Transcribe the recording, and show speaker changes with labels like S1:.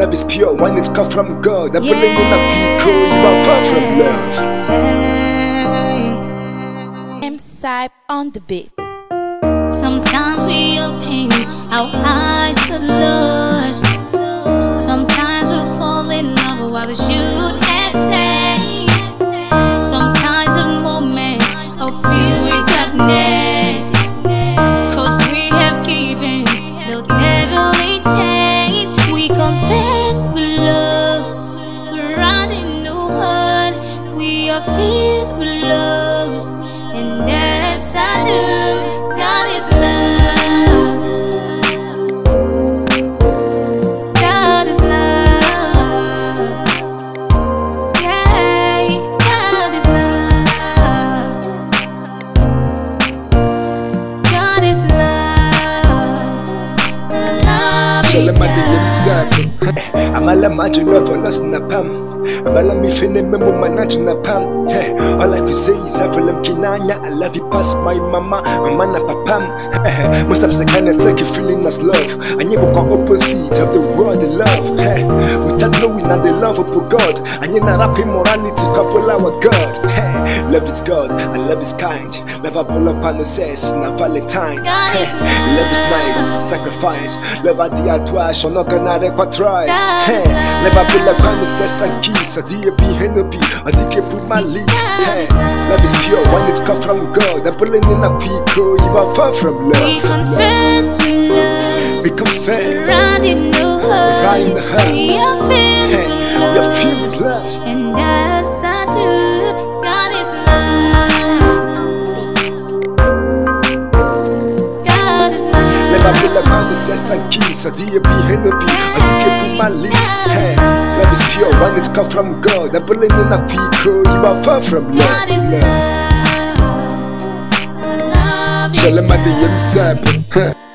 S1: Love is pure when it's come from God. I believe in a people, you are far from love.
S2: M-Side on the beat.
S3: Sometimes we obtain our eyes to lust. Sometimes we fall in love while we should have stayed. Sometimes a moment of fury darkness, 'cause we have given the devilly chase. We confess we love, we're running no one. We are filled with love, and that's our doom. God is love. God is love. Yeah, God is love. God is love. Love is
S1: love. Amala majuna for lost na pam. Amala mi fene memo manaju na pam. All I could say is I feel kinanya. I love you past my mama na papam. Most times I kinda take you feeling as love. And you go opposite of the world they love. Without knowing that they love of God. And you not happy morality couple our God. Love is God and love is kind. Love pull up on the says na Valentine. Love is nice, sacrifice. Love at the atwash, on not gonna requatrize. Never pull up on the says and keys. Or do you be Henobi? Or do you put my leads? Love is pure when it's come from God. I'm pulling in a quick, you are far from love.
S3: we confess we love.
S1: We confess.
S3: Right in the heart.
S1: Right in the heart.
S3: We are filled with love.
S1: We are filled with lust.
S3: And that's I do. God is love. God is love.
S1: Never pull up on the says and keys. Or do you be Henobi? Or do you put my leads? Love is pure when it's come from God. I'm pulling in a quick, you are far from love.
S3: God is love. Love is
S1: Shalom at the M-Side.